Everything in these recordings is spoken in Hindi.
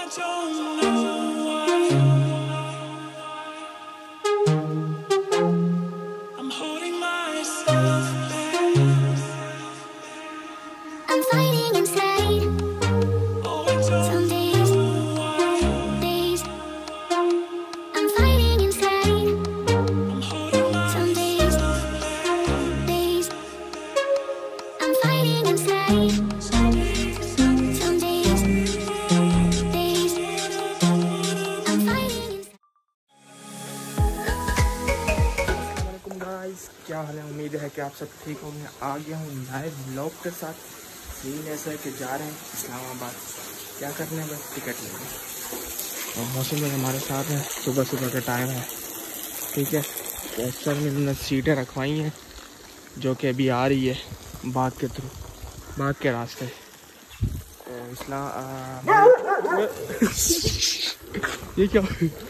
क्या हाल है, उम्मीद है कि आप सब ठीक होंगे। आ गया हूँ नए व्लॉग के साथ। सीन ऐसा है कि जा रहे हैं इस्लामाबाद। क्या करने हैं, बस टिकट लेंगे। और मौसम में हमारे साथ है, सुबह सुबह का टाइम है, ठीक है। कैस्टर में हमने सीटें रखवाई हैं जो कि अभी आ रही है बाग के थ्रू, बाग के रास्ते। ये क्या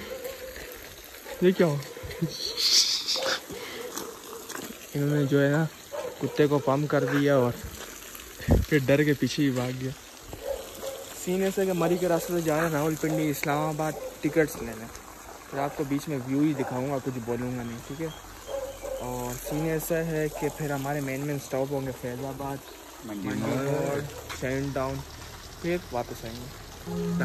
इन्होंने जो है ना कुत्ते को पंप कर दिया और फिर डर के पीछे ही भाग गया। सीन ऐसा कि मरी के रास्ते से जा रहे हैं रावलपिंडी इस्लामाबाद टिकट्स लेने। फिर आपको बीच में व्यू ही दिखाऊंगा, कुछ बोलूँगा नहीं, ठीक है। और सीन ऐसा है कि फिर हमारे मेन स्टॉप होंगे फैज़ाबाद, मंडी मोड़, शाइन टाउन, फिर वापस आएंगे।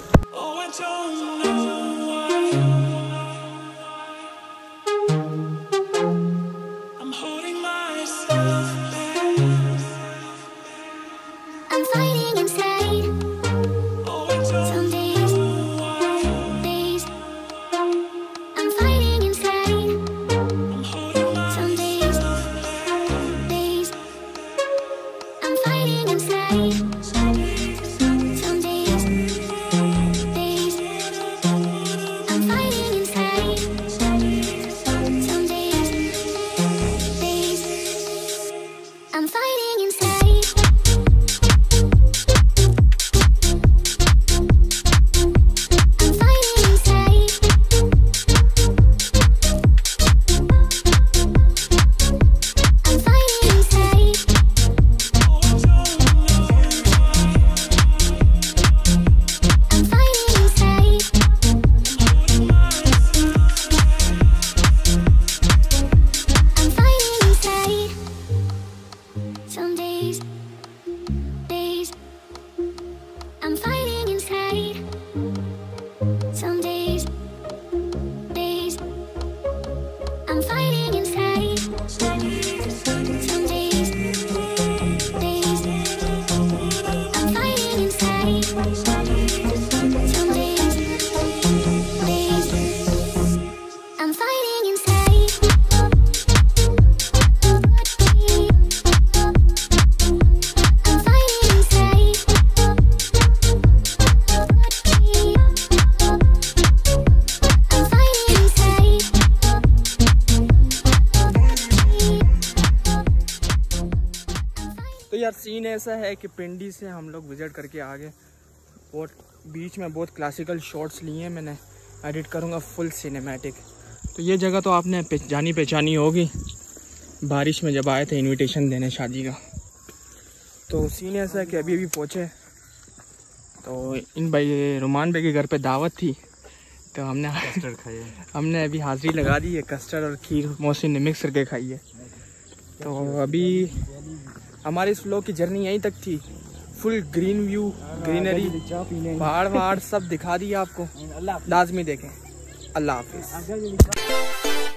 यार सीन ऐसा है कि पिंडी से हम लोग विज़िट करके आ गए। बहुत बीच में बहुत क्लासिकल शॉट्स लिए हैं मैंने, एडिट करूँगा फुल सिनेमैटिक। तो ये जगह तो आपने जानी पहचानी होगी, बारिश में जब आए थे इनविटेशन देने शादी का। तो सीन ऐसा है कि अभी पहुँचे, तो इन भाई रुमान भाई के घर पे दावत थी, तो हमने कस्टर्ड खाई है। हमने अभी हाज़िरी लगा दी है, कस्टर्ड और खीर मोहसिन ने मिक्स करके खाई है। तो अभी हमारी इस व्लॉग की जर्नी यहीं तक थी। फुल ग्रीन व्यू, ग्रीनरी, पहाड़ सब दिखा दिया आपको, लाजमी देखें। अल्लाह हाफिज़।